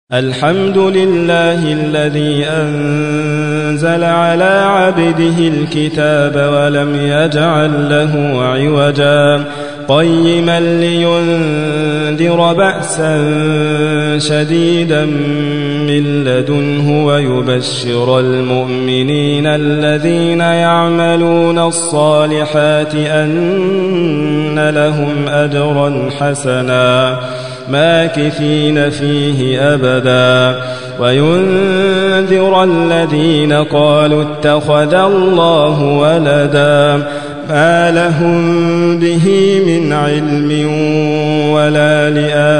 الحمد لله الذي أنزل على عبده الكتاب ولم يجعل له عوجا قيما لينذر بأسا شديدا من لدنه ويبشر المؤمنين الذين يعملون الصالحات أن لهم أجرا حسنا ماكثين فيه أبدا وينذر الذين قالوا اتخذ الله ولدا ما لهم به من علم ولا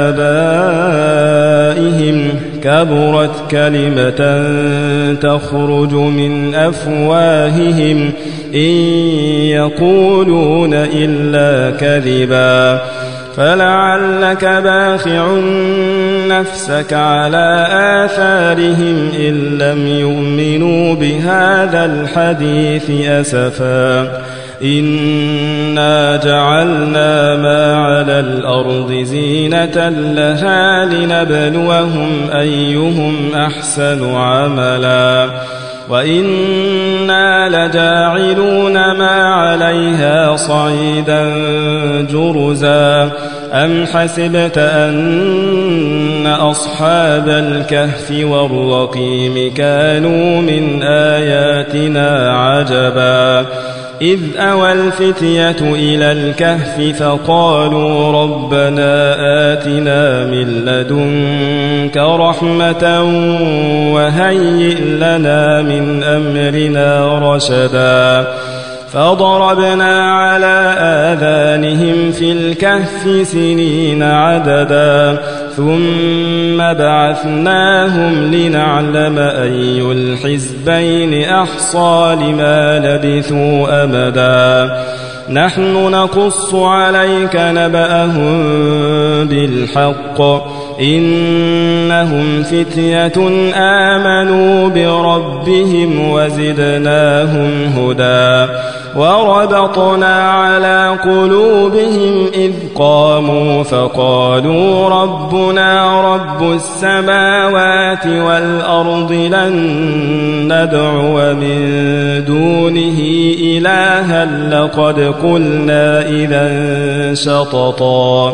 لآبائهم كبرت كلمة تخرج من أفواههم إن يقولون إلا كذبا فلعلك باخع نفسك على آثارهم إن لم يؤمنوا بهذا الحديث أسفا إنا جعلنا ما على الأرض زينة لها لنبلوهم أيهم أحسن عملا وإنا لجاعلون ما عليها صعيدا جرزا أم حسبت أن أصحاب الكهف والرقيم كانوا من آياتنا عجبا إذ أوى الفتية إلى الكهف فقالوا ربنا آتنا من لدنك رحمة وهيئ لنا من أمرنا رشدا فضربنا على آذانهم في الكهف سنين عددا ثم بعثناهم لنعلم أي الحزبين أحصى لما لبثوا أمدا نحن نقص عليك نبأهم بالحق إنهم فتية آمنوا بربهم وزدناهم هدى وربطنا على قلوبهم إذ قاموا فقالوا ربنا رب السماوات والأرض لن ندعو من دونه إلها لقد قلنا إذا شططا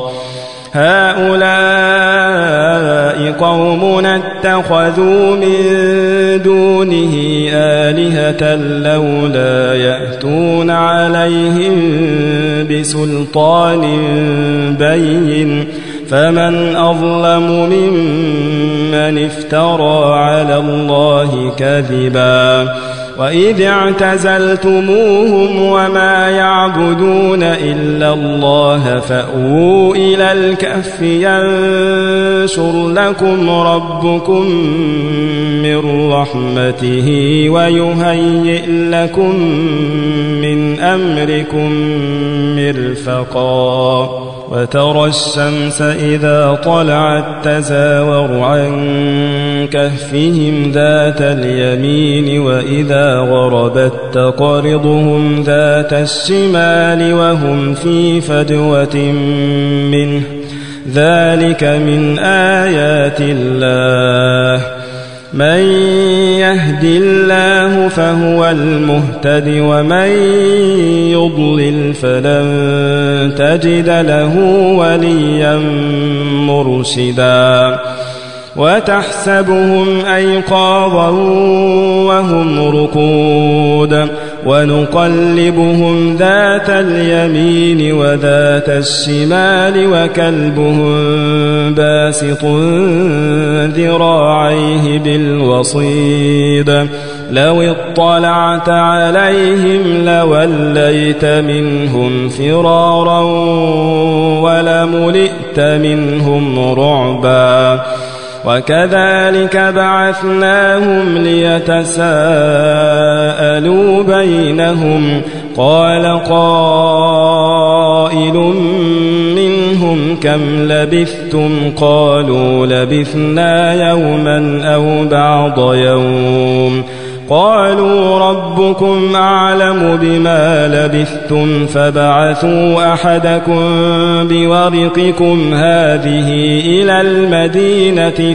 هؤلاء قومنا اتخذوا من دونه آلهة لولا يأتون عليهم بسلطان بين فمن أظلم ممن افترى على الله كذبا وإذ اعتزلتموهم وما يعبدون إلا الله فأووا إلى الكهف ينشر لكم ربكم من رحمته ويهيئ لكم من أمركم مرفقا وترى الشمس إذا طلعت تزاور عن كهفهم ذات اليمين وإذا غربت تقرضهم ذات الشمال وهم في فجوة منه ذلك من آيات الله من يهد الله فهو المهتد ومن يضلل فلن تجد له وليا مرشدا وتحسبهم أيقاظا وهم رقود ونقلبهم ذات اليمين وذات الشمال وكلبهم باسط ذراعيه بالوصيد لو اطلعت عليهم لوليت منهم فرارا ولملئت منهم رعبا وكذلك بعثناهم ليتساءلوا بينهم قال قائل منهم كم لبثتم قالوا لبثنا يوما أو بعض يوم قالوا ربكم أعلم بما لبثتم فابعثوا أحدكم بورقكم هذه إلى المدينة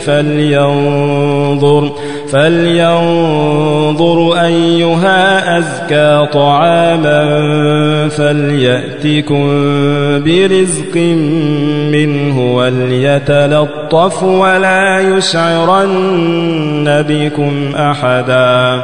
فلينظر أيها أزكى طعاما فليأتكم برزق منه وليتلطف ولا يشعرن بكم أحدا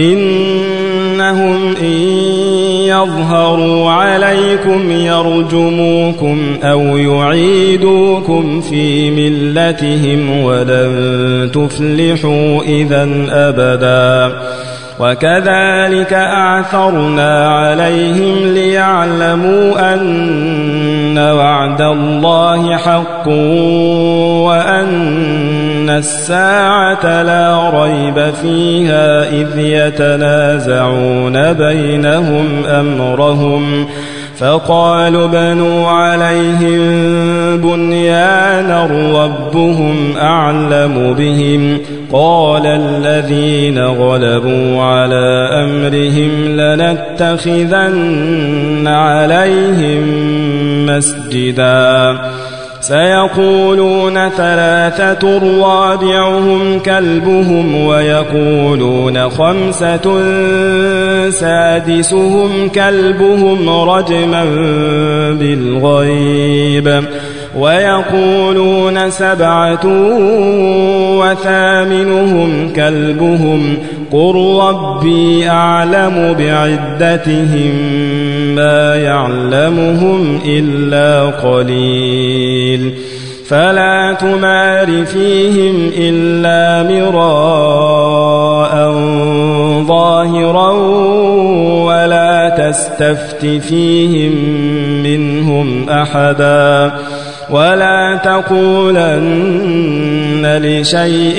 إنهم إن يظهروا عليكم يرجموكم أو يعيدوكم في ملتهم ولن تفلحوا إذا أبدا وكذلك أعثرنا عليهم ليعلموا أن وعد الله حق وأن الساعة لا ريب فيها إذ يتنازعون بينهم أمرهم فقالوا بنوا عليهم بنيانا ربهم أعلم بهم قال الذين غلبوا على أمرهم لنتخذن عليهم مسجدا سيقولون ثلاثة رابعهم كلبهم ويقولون خمسة سادسهم كلبهم رجما بالغيب ويقولون سبعة وثامنهم كلبهم قل ربي أعلم بعدتهم ما يعلمهم إلا قليل فلا تمار فيهم إلا مراء ظاهرا ولا تستفت فيهم منهم أحدا ولا تقولن لشيء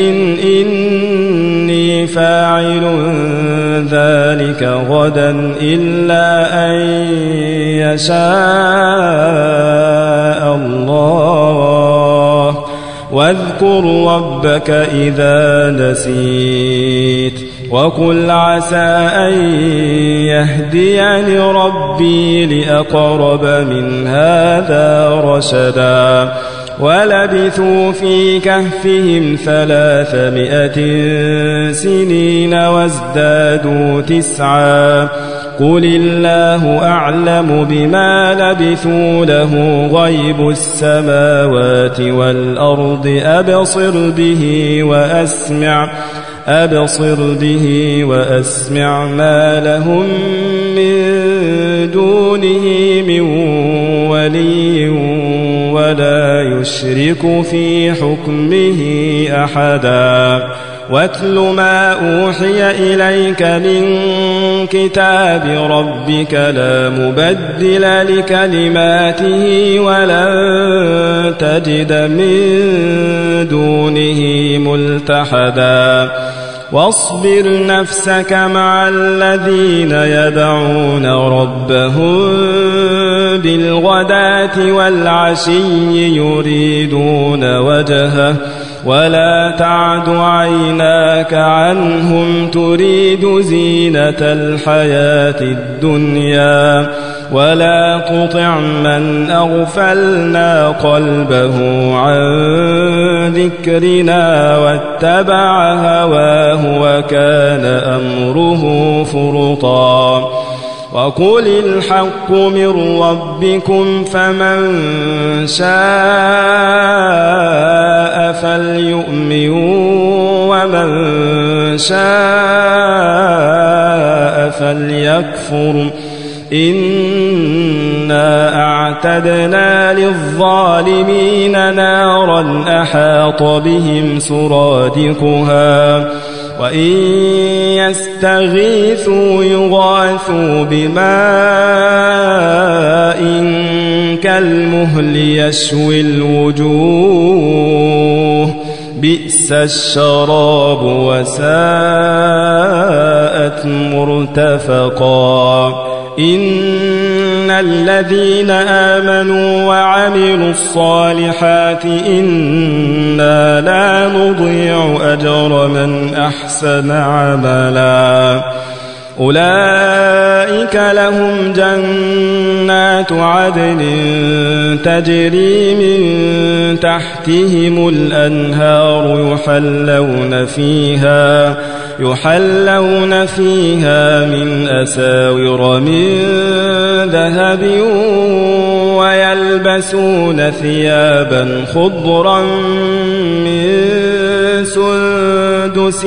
إني فاعل ذلك غدا إلا أن يشاء الله واذكر ربك إذا نسيت وقل عسى أن يهديني ربي لأقرب من هذا رشدا ولبثوا في كهفهم 300 سنين وازدادوا 9 قل الله أعلم بما لبثوا له غيب السماوات والأرض أبصر به وأسمع ما لهم من دونه من ولي ولا يشرك في حكمه أحدا واتل ما أوحي إليك من كتاب ربك لا مبدل لكلماته ولن تجد من دونه ملتحدا واصبر نفسك مع الذين يدعون ربهم بالغداة والعشي يريدون وجهه ولا تعد عيناك عنهم تريد زينة الحياة الدنيا ولا تطع من أغفلنا قلبه عن ذكرنا واتبع هواه وكان أمره فرطا وقل الحق من ربكم فمن شاء فليؤمن ومن شاء فليكفر إنا أعتدنا للظالمين نارا أحاط بهم سرادقها وإن يستغيثوا يغاثوا بماء كالمهل يشوي الوجوه بئس الشراب وساءت مرتفقا إن الذين آمنوا وعملوا الصالحات إنا لا نضيع أجر من أحسن عملا أولئك لهم جنات عدن تجري من تحتهم الأنهار يحلون فيها من أساور من ذهب ويلبسون ثيابا خضرا من سندس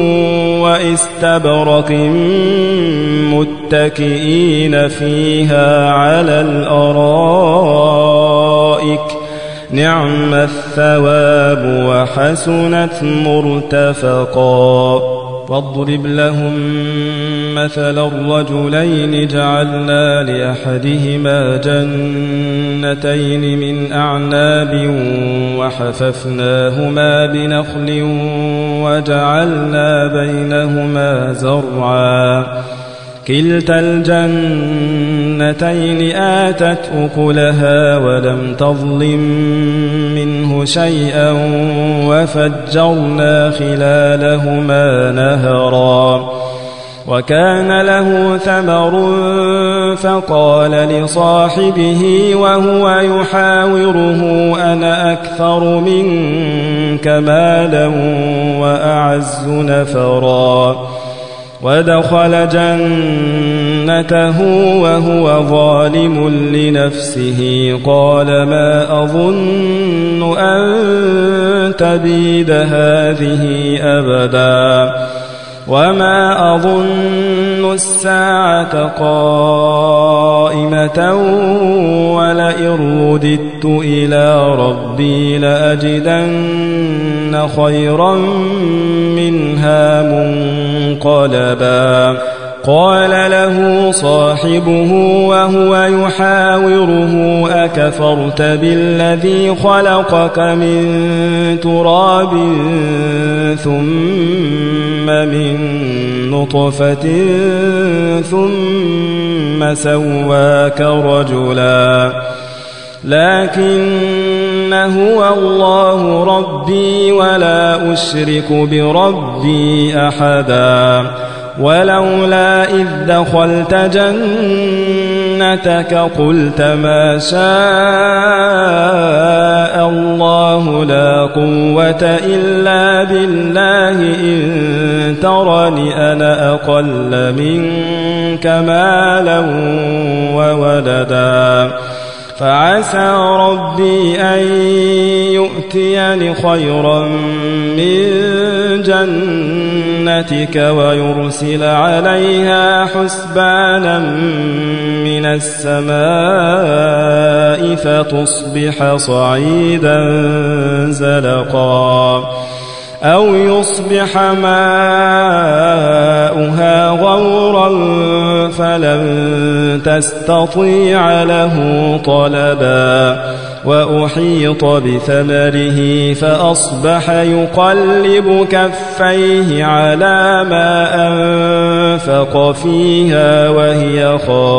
واستبرق متكئين فيها على الأرائك نعم الثواب وحسنت مرتفقا واضرب لهم مثل الرجلين جعلنا لأحدهما جنتين من أعناب وحففناهما بنخل وجعلنا بينهما زرعا كلتا الجنتين آتت أكلها ولم تظلم منه شيئا وفجرنا خلالهما نهرا وكان له ثمر فقال لصاحبه وهو يحاوره أنا أكثر منك مالا وأعز نفرا ودخل جنته وهو ظالم لنفسه قال ما أظن أن تبيد هذه أبدا وما أظن الساعة قائمة ولئن رددت إلى ربي لأجدن خيرا منها منقلبا قال له صاحبه وهو يحاوره أكفرت بالذي خلقك من تراب ثم من نطفة ثم سواك رجلا لكن هو الله ربي ولا أشرك بربي أحدا ولولا إذ دخلت جنتك قلت ما شاء الله لا قوة إلا بالله إن ترني أنا أقل منك مالا وولدا فعسى ربي أن يؤتيني خيرا من جنتك ويرسل عليها حسبانا من السماء فتصبح صعيدا زلقا أو يصبح ماؤها غورا فلن تستطيع له طلبا وأحيط بثمره فأصبح يقلب كفيه على ما أنفق فيها وهي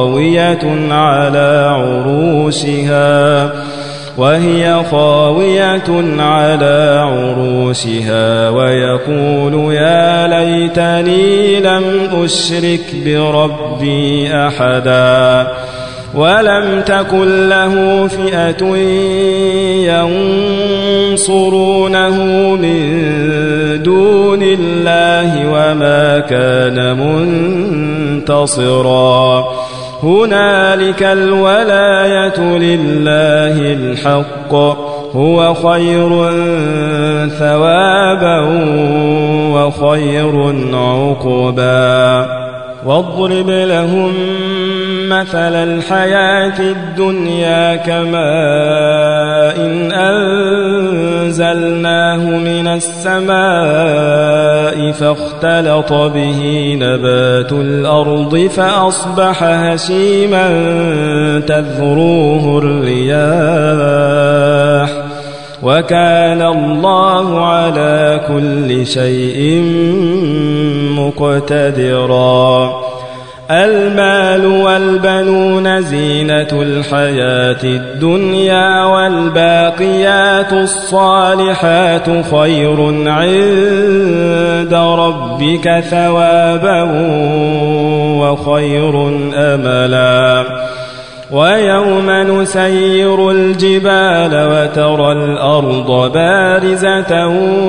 خاوية على عروشها ويقول يا ليتني لم أشرك بربي أحدا ولم تكن له فئة ينصرونه من دون الله وما كان منتصرا هنالك الولاية لله الحق هو خير ثوابا وخير عقبا واضرب لهم مثل الحياة الدنيا كماء إن أنزلناه من السماء فاختلط به نبات الأرض فأصبح هشيما تذروه الرياح وكان الله على كل شيء مقتدرا المال والبنون زينة الحياة الدنيا والباقيات الصالحات خير عند ربك ثوابا وخير أملا ويوم نسير الجبال وترى الأرض بارزة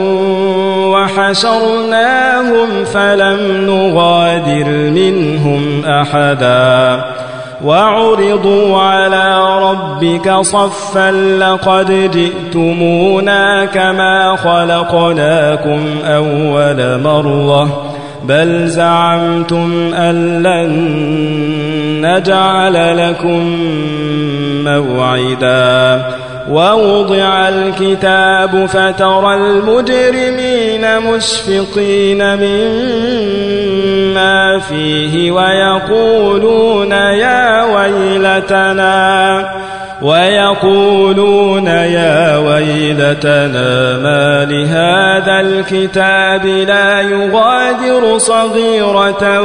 وحشرناهم فلم نغادر منهم أحدا وعرضوا على ربك صفا لقد جئتمونا كما خلقناكم أول مرة بل زعمتم أن لن نجعل لكم موعدا ووضع الكتاب فترى المجرمين مشفقين مما فيه ويقولون يا ويلتنا ما لهذا الكتاب لا يغادر صغيرة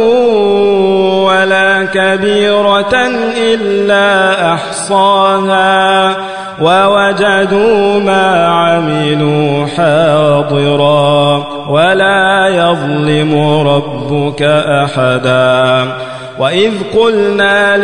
ولا كبيرة إلا أحصاها ووجدوا ما عملوا حاضرا ولا يظلم ربك أحدا وإذ قلنا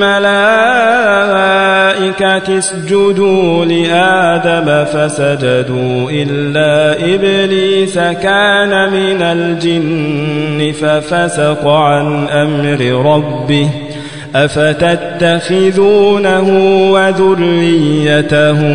للملائكة اسجدوا لآدم فسجدوا إلا إبليس كان من الجن ففسق عن أمر ربه أفتتخذونه وذريته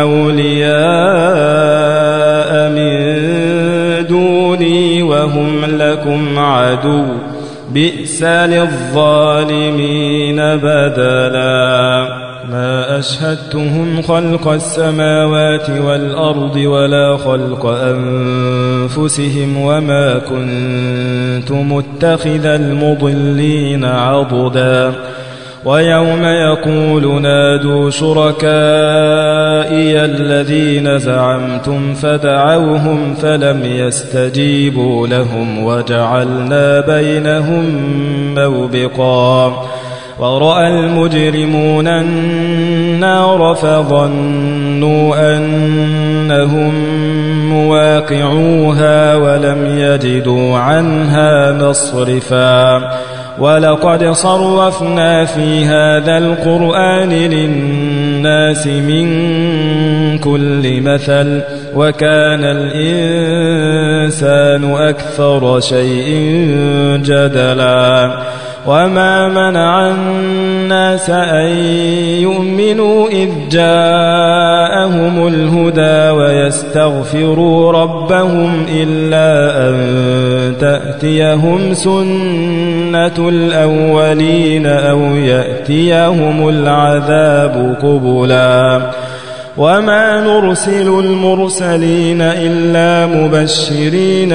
أولياء من دوني وهم لكم عدو بئس للظالمين بدلا ما أشهدتهم خلق السماوات والأرض ولا خلق أنفسهم وما كنت متخذ المضلين عضدا ويوم يقول نادوا شركائي الذين زعمتم فدعوهم فلم يستجيبوا لهم وجعلنا بينهم موبقا ورأى المجرمون النار فظنوا أنهم مواقعوها ولم يجدوا عنها مصرفا ولقد صرفنا في هذا القرآن للناس من كل مثل وكان الإنسان أكثر شيء جدلا وما منع الناس أن يؤمنوا إذ جاءهم الهدى ويستغفروا ربهم إلا أن تأتيهم سنة الأولين أو يأتيهم العذاب قبلا وما نرسل المرسلين إلا مبشرين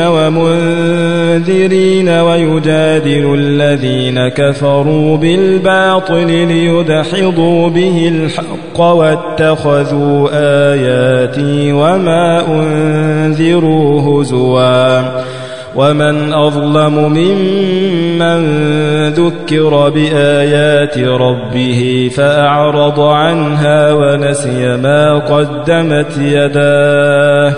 ومنذرين ويجادل الذين كفروا بالباطل ليدحضوا به الحق واتخذوا آياتي وما أنذروا هزوا ومن أظلم ممن ذكر بآيات ربه فأعرض عنها ونسي ما قدمت يداه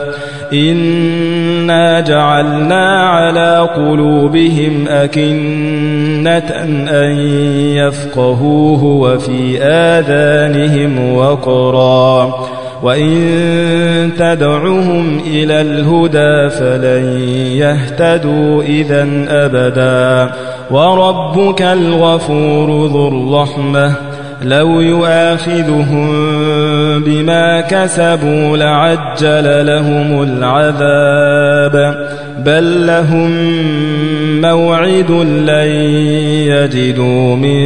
إنا جعلنا على قلوبهم أكنة أن يفقهوه وفي آذانهم وقرا وإن تدعهم إلى الهدى فلن يهتدوا إذن أبدا وربك الغفور ذو الرحمة لو يؤاخذهم بما كسبوا لعجل لهم العذاب بل لهم موعد لن يجدوا من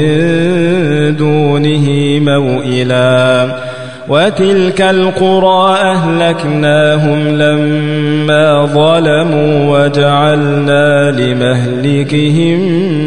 دونه موئلا وتلك القرى أهلكناهم لما ظلموا وجعلنا لمهلكهم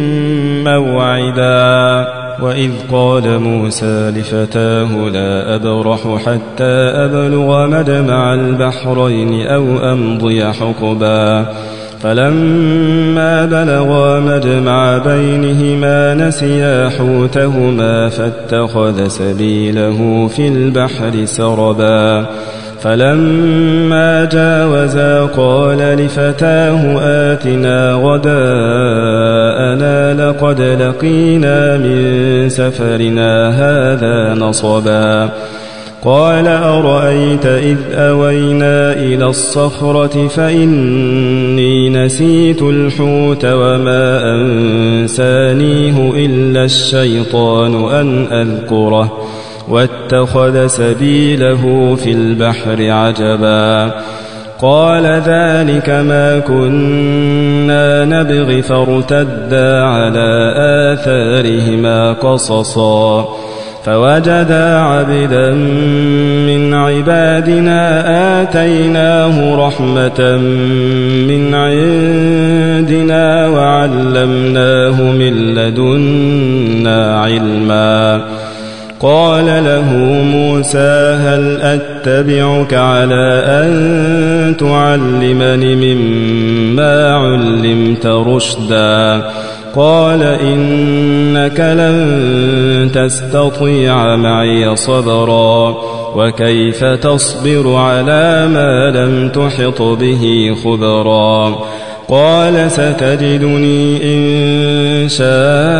موعدا وإذ قال موسى لفتاه لا أبرح حتى أبلغ مجمع البحرين أو أمضي حقبا فلما بلغا مجمع بينهما نسيا حوتهما فاتخذ سبيله في البحر سربا فلما جاوزا قال لفتاه آتنا غداءنا لقد لقينا من سفرنا هذا نصبا قال أرأيت إذ أوينا إلى الصخرة فإني نسيت الحوت وما أنسانيه إلا الشيطان أن أذكره واتخذ سبيله في البحر عجبا قال ذلك ما كنا نبغي فارتدا على آثارهما قصصا فوجدا عبدا من عبادنا آتيناه رحمة من عندنا وعلمناه من لدنا علما قال له موسى هل أتبعك على أن تعلمني مما علمت رشدا قال إنك لن تستطيع معي صبرا وكيف تصبر على ما لم تحط به خبرا قال ستجدني إن شاء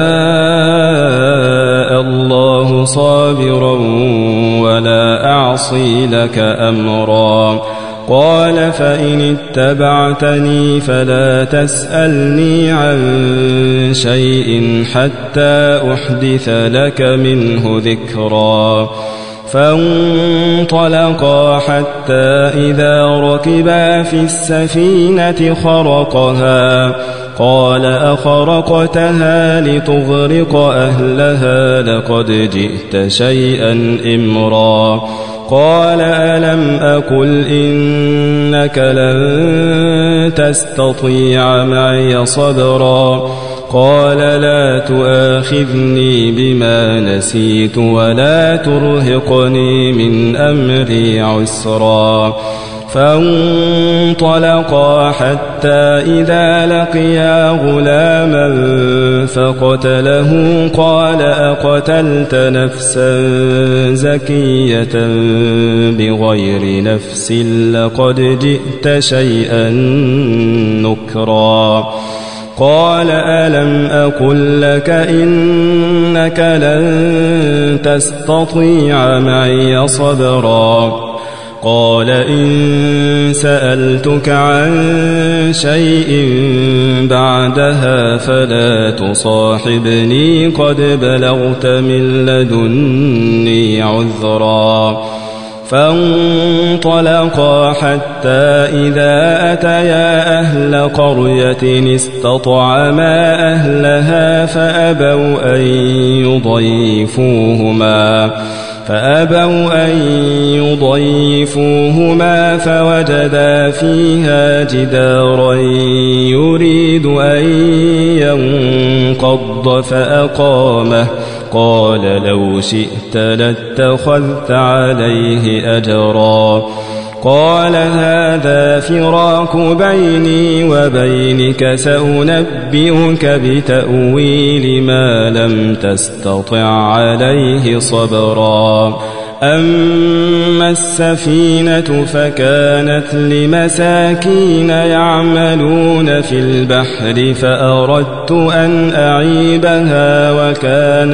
الله صابرا ولا أعصي لك أمرا قال فإن اتبعتني فلا تسألني عن شيء حتى أحدث لك منه ذكرا فانطلقا حتى إذا ركبا في السفينة خرقها قال أخرقتها لتغرق أهلها لقد جئت شيئا إمرا قال ألم أقل إنك لن تستطيع معي صبرا قال لا تؤاخذني بما نسيت ولا ترهقني من أمري عسرا فانطلقا حتى إذا لقيا غلاما فقتله قال أقتلت نفسا زكية بغير نفس لقد جئت شيئا نكرا قال ألم أقل لك إنك لن تستطيع معي صبرا قال إن سألتك عن شيء بعدها فلا تصاحبني قد بلغت من لدني عذرا فانطلقا حتى إذا أتيا أهل قرية استطعما أهلها فأبوا أن يضيفوهما فوجدا فيها جدارا يريد أن ينقض فأقامه قال لو شئت لاتخذت عليه أجرا قال هذا فراق بيني وبينك سأنبئك بتأويل ما لم تستطع عليه صبرا أما السفينة فكانت لمساكين يعملون في البحر فأردت أن أعيبها وكان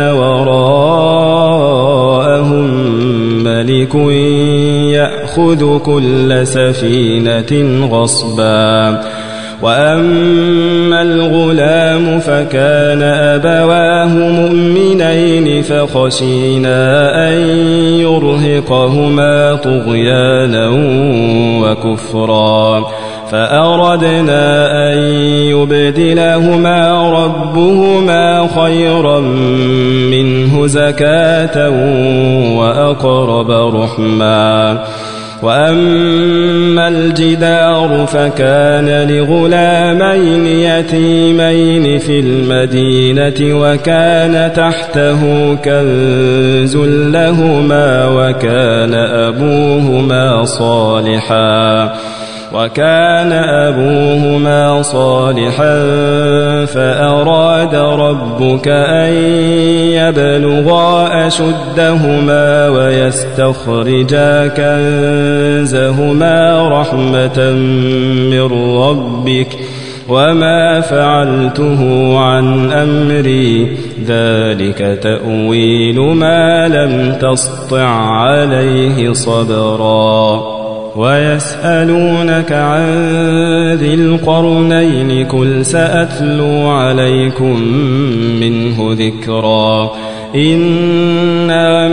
وراءهم ملك يأخذ كل سفينة غصبا وأما الغلام فكان أبواه مؤمنين فخشينا أن يرهقهما طغيانا وكفرا فأردنا أن يبدلهما ربهما خيرا منه زكاة وأقرب رحما وأما الجدار فكان لغلامين يتيمين في المدينة وكان تحته كنز لهما وكان أبوهما صالحا فأراد ربك أن يبلغا أشدهما ويستخرجا كنزهما رحمة من ربك وما فعلته عن أمري ذلك تأويل ما لم تسطع عليه صبرا ويسألونك عن ذي القرنين قل سأتلو عليكم منه ذكرا إنا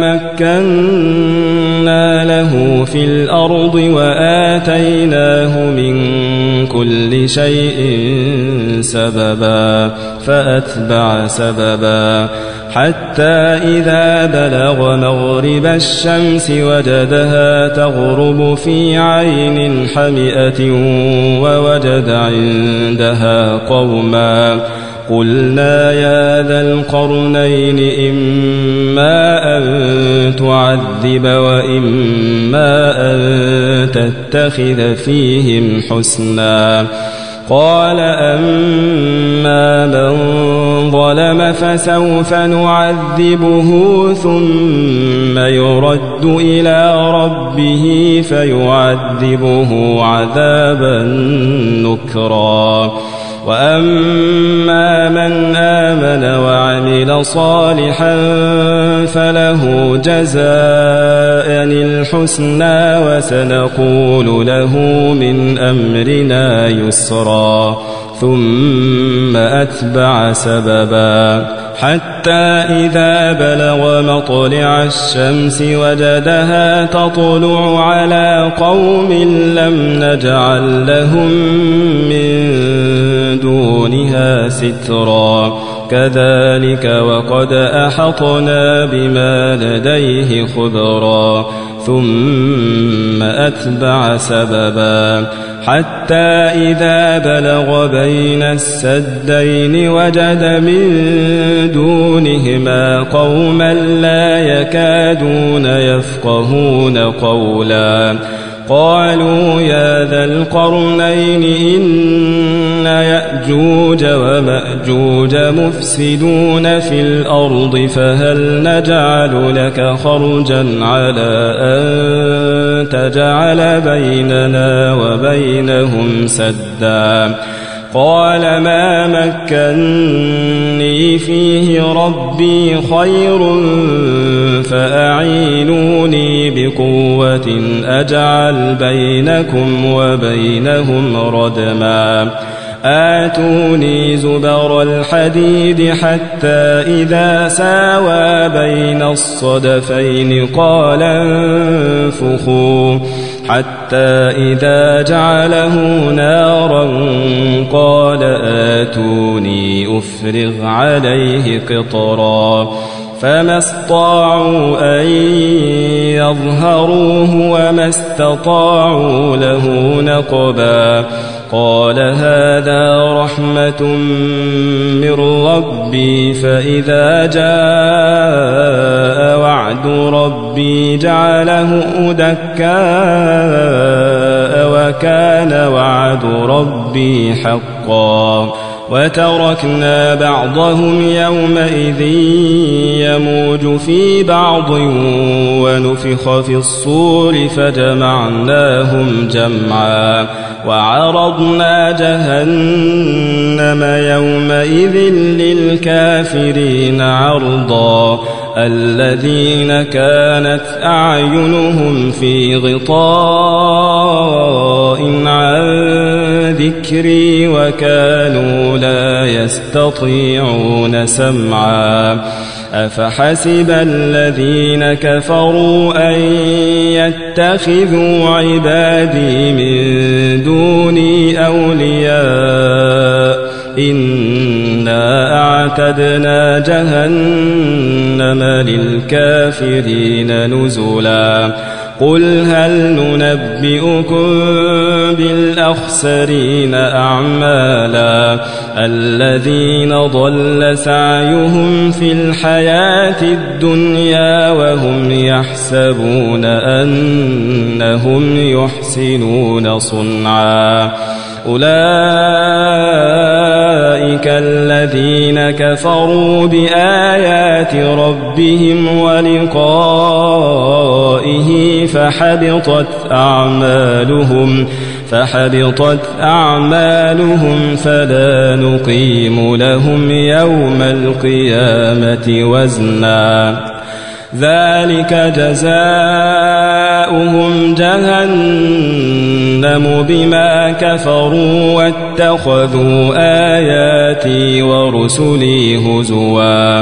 مكنا له في الأرض وآتيناه من كل شيء سببا فأتبع سببا حتى إذا بلغ مغرب الشمس وجدها تغرب في عين حمئة ووجد عندها قوما قلنا يا ذا القرنين إما أن تعذب وإما أن تتخذ فيهم حسنا قال أما من ظلم فسوف نعذبه ثم يرد إلى ربه فيعذبه عذابا نكرا وأما من آمن وعمل صالحا فله جزاء الحسنى وسنقول له من أمرنا يسرا ثم أتبع سببا حتى إذا بلغ مطلع الشمس وجدها تطلع على قوم لم نجعل لهم من دونها سترا كذلك وقد أحطنا بما لديه خبرا ثم أتبع سببا حتى إذا بلغ بين السدين وجد من دونهما قوما لا يكادون يفقهون قولا قالوا يا ذا القرنين إن يأجوج ومأجوج مفسدون في الأرض فهل نجعل لك خرجا على أن تجعل بيننا وبينهم سدا قال ما مكني فيه ربي خير فأعينوني بقوة أجعل بينكم وبينهم ردما آتوني زبر الحديد حتى إذا ساوى بين الصدفين قال انفخوا حتى إذا جعله نارا قال آتوني أفرغ عليه قطرا فما استطاعوا أن يظهروه وما استطاعوا له نقبا قال هذا رحمة من ربي فإذا جاء وعد ربي جعله دكاء وكان وعد ربي حقا وتركنا بعضهم يومئذ يموج في بعض ونفخ في الصور فجمعناهم جمعا وعرضنا جهنم يومئذ للكافرين عرضا الذين كانت أعينهم في غطاء عن ذكري وكانوا لا يستطيعون سمعا أفحسب الذين كفروا أن يتخذوا عبادي من دوني أولياء إنا أعتدنا جهنم للكافرين نزلا قل هل ننبئكم بالأخسرين أعمالا الذين ضل سعيهم في الحياة الدنيا وهم يحسبون أنهم يحسنون صنعا أولئك أولئك الذين كفروا بآيات ربهم ولقائه فحبطت أعمالهم فلا نقيم لهم يوم القيامة وزنا ذلك جزاؤهم جهنم بما كفروا واتخذوا آياتي ورسلي هزوا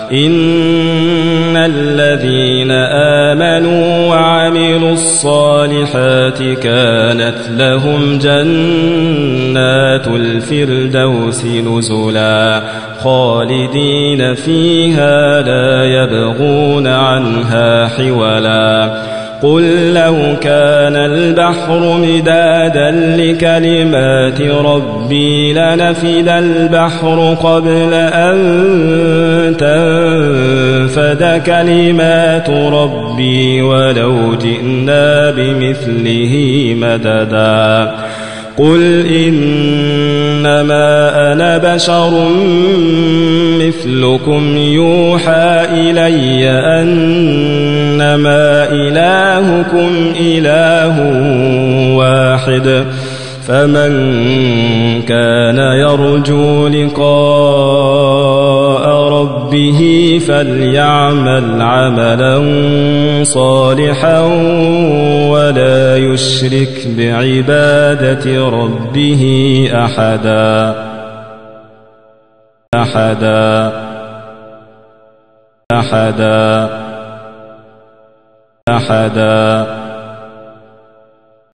إن الذين آمنوا وعملوا الصالحات كانت لهم جنات الفردوس نزلا خالدين فيها لا يبغون عنها حولا قل لو كان البحر مدادا لكلمات ربي لنفد البحر قبل أن تنفد كلمات ربي ولو جئنا بمثله مددا قل إنما أنا بشر مثلكم يوحى إلي أنما إلهكم إله واحد فمن كان يرجو لقاء ربه فليعمل عملا صالحا ولا يشرك بعبادة ربه أحدا